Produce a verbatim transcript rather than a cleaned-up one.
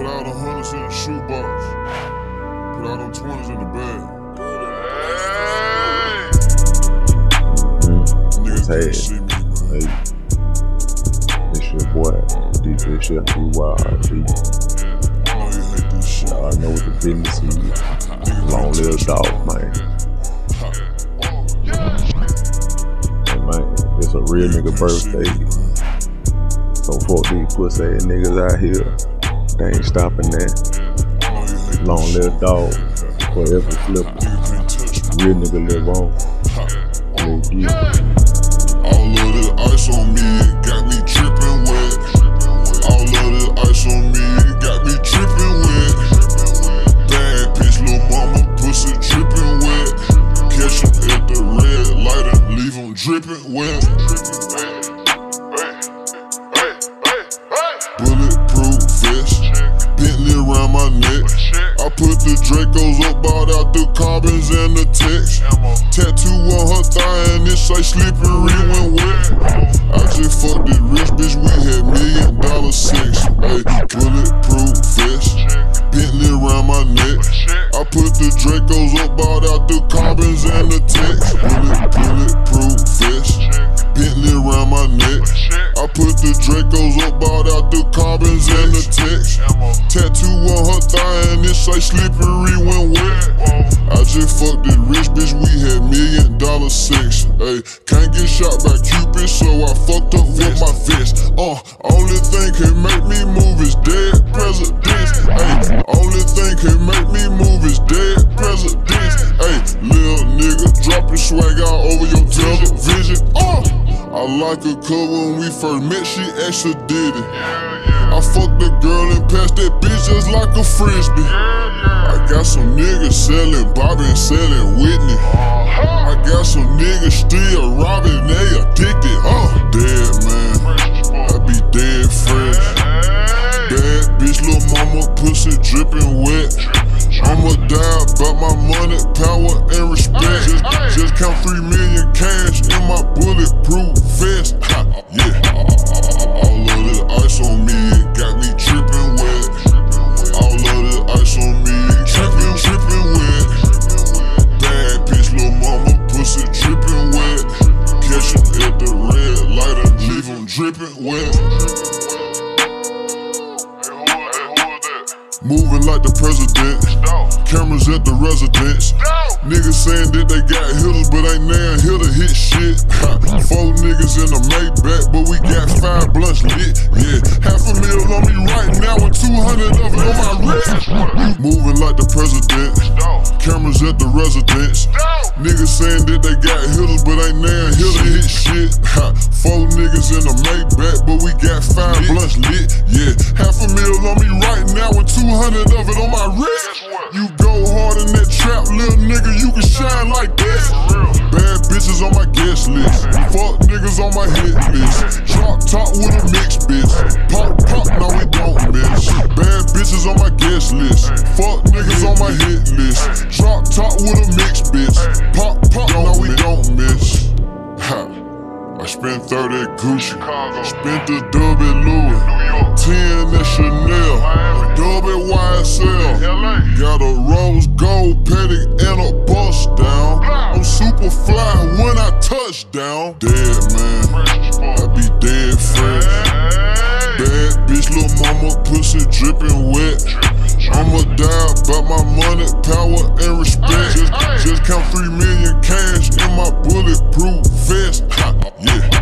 Put all the hundreds in the shoebox. Put all them twenties in the bag. Niggas Hey, can't see me, man. hey, it's your boy, D J Chef B Y R D. I know you hate this shit. I know what the business is. Long Live Dolph, man. Hey, man, it's a real nigga birthday. So fuck these pussy ass niggas out here. They ain't stopping that. Long Live Dolph, forever Flippa. Real nigga live on. Live deep. All of the ice on me, it got me dripping wet. All of the ice on me, it got me dripping wet. Bad bitch, lil' mama, pussy dripping wet. Catch 'em at the red light and leave 'em dripping wet. Bulletproof vest, Bentley around my neck. I put the Dracos up, bought out the carbons and the text. Tattoo on her thigh and it say slippery when wet. I just fucked this rich bitch, we had million dollar sex. Ay, bulletproof vest, Bentley around my neck. I put the Dracos up, bought out the carbons and the text. Bullet, bulletproof vest, Bentley around my neck. I put the Dracos up, bought out the carbons and the text. Tattoo on her thigh and it say slippery when wet. I just fucked this rich bitch, we had million dollar sex. Ay, can't get shot by Cupid, so I fucked up with my vest. Uh, only thing can make me move is dead presidents. Ay, only thing can make me move is dead presidents. Ay, little nigga, drop your swag out over your television. Uh, I like her cause when we first met, she actually did it. I fucked the girl and passed that bitch just like a frisbee. I got some niggas selling Bobby and selling Whitney. I got some niggas still robbing, they addicted. Uh, dead man, I be dead fresh. Bad bitch, lil' mama, pussy dripping wet. I'ma die about my money, power, and respect. Just, just count three million cash in my bulletproof vest. Ha, yeah. All of the ice on me, it got me dripping wet. All of the ice on me, dripping, dripping wet. Bad bitch, lil' mama, pussy dripping wet. Catch 'em at the red light and leave 'em dripping wet. Moving like the president. Cameras at the residence. Niggas saying that they got hitters, but ain't now here to hit shit. Ha, four niggas in a Maybach, but we got five blunts lit. Yeah, half a mil on me right now and two hundred of it on my wrist. Moving like the president. Cameras at the residence. Niggas saying that they got hitters, but ain't now here to hit shit. Ha, four niggas in a Maybach, but we got five blunts lit. Yeah, half a mil on me right now and two hundred of it on my wrist. You go hard in that trap, little nigga, you can shine like this. Bad bitches on my guest list. Fuck niggas on my hit list. Drop top with a mixed bitch. Pop, pop, no we don't miss. Bad bitches on my guest list. Fuck niggas on my hit list. Drop top with a mixed bitch. Pop, pop, no we don't miss. Ha. I spent thirty at Gucci, spent the dub at Louis, ten at Chanel, a dub at Y S L, got a rose gold petty and a bust down. I'm super fly when I touch down. Dead man, I be dead fresh. Bad bitch, lil' mama, pussy dripping wet. I'ma die about my money, power, and respect. Just, just count three million cash in my bulletproof vest. Ha, yeah.